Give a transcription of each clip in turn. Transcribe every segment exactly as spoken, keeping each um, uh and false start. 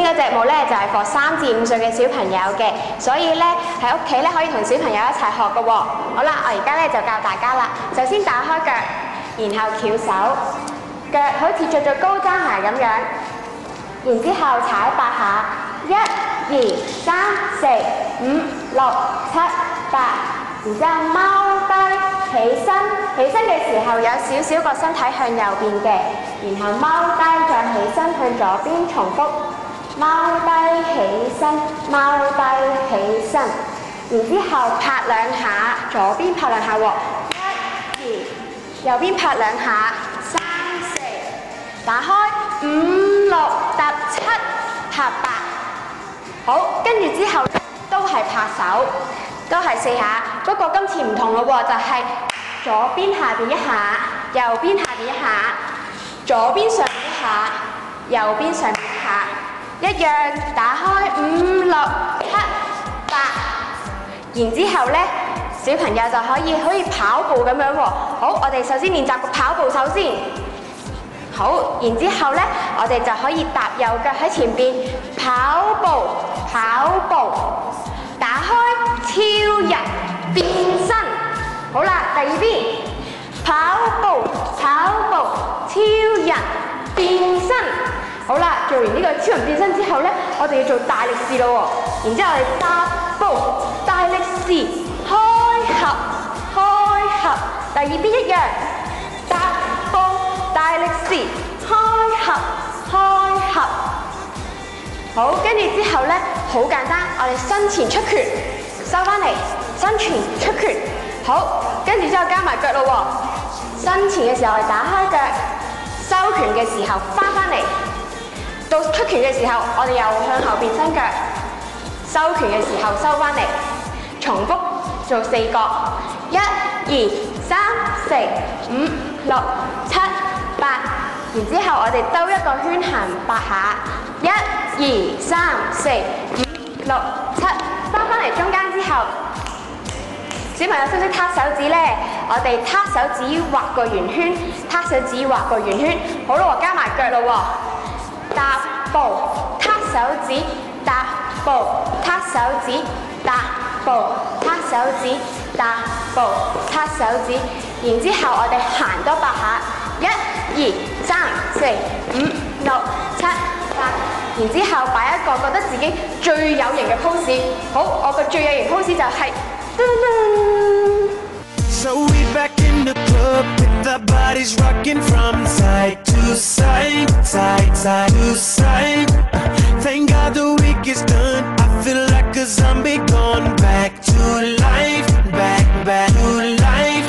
先嗰隻舞咧就係 for 三至五歲嘅小朋友嘅，所以咧喺屋企咧可以同小朋友一齊學嘅喎。好啦，我而家咧就教大家啦。首先打開腳，然後翹手，腳好似着咗高踭鞋咁樣，然之後踩八下，一、二、三、四、五、六、七、八。 然之後踎低，起身，起身嘅時候有少少個身體向右邊嘅，然後踎低再起身向左邊重複，踎低起身，踎低起身，然之後拍兩下，左邊拍兩下喎，一、二，右邊拍兩下，三、四，打開，五、六、踏七，拍八，好，跟住之後都係拍手。 都係四下，不過今次唔同咯喎，就係、是、左邊下邊一下，右邊下邊一下，左邊上邊一下，右邊上邊一下，一樣打開五六七八，然之後咧小朋友就可以好似跑步咁樣喎。好，我哋首先練習個跑步手先。好，然之後咧我哋就可以踏右腳喺前邊跑步，跑步。 打開超人變身，好啦，第二邊跑步跑步超人變身，好啦，做完呢個超人變身之後咧，我哋要做大力士咯喎，然之後我哋踏步大力士開合開合，第二邊一樣，踏步大力士開合開合。 好，跟住之後咧，好簡單，我哋身前出拳，收翻嚟，身前出拳，好，跟住之後加埋腳咯喎，身前嘅時候係打開腳，收拳嘅時候翻翻嚟，到出拳嘅時候，我哋又向後變伸腳，收拳嘅時候收翻嚟，重複做四個，一、二、三、四、五、六、七、八，然之後我哋兜一個圈行八下。 一、二、三、四、五、六、七，翻返嚟中間之後，小朋友識唔識撻手指咧？我哋撻手指畫個圓圈，撻手指畫個圓圈。好啦，加埋腳咯喎，踏步，撻手指，踏步，撻手指，踏步，撻手指，踏步，撻手指。然之後我哋行多八下，一、二、三、四、五、六、七。 然之後擺一個覺得自己最有型嘅 pose， 好，我個最有型 pose 就係噔噔。So we back in the club with our bodies rocking from side to side, side, side to side. Thank God the week is done. I feel like a zombie gone back to life, back, back to life.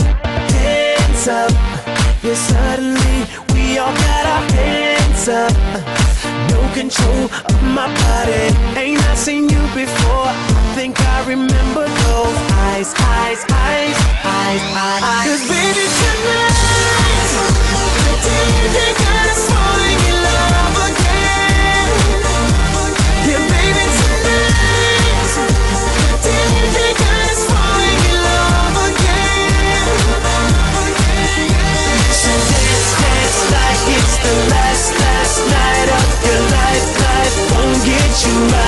Hands up, yeah, suddenly we all got our hands up. No control of my body. Ain't I seen you before? I think I remember those eyes, eyes, eyes, eyes, eyes. Cause baby tonight, the D J got us falling in love again. Yeah, baby tonight, the D J got us falling in love again. So dance, dance like it's the last, last night of your life, life won't get you right.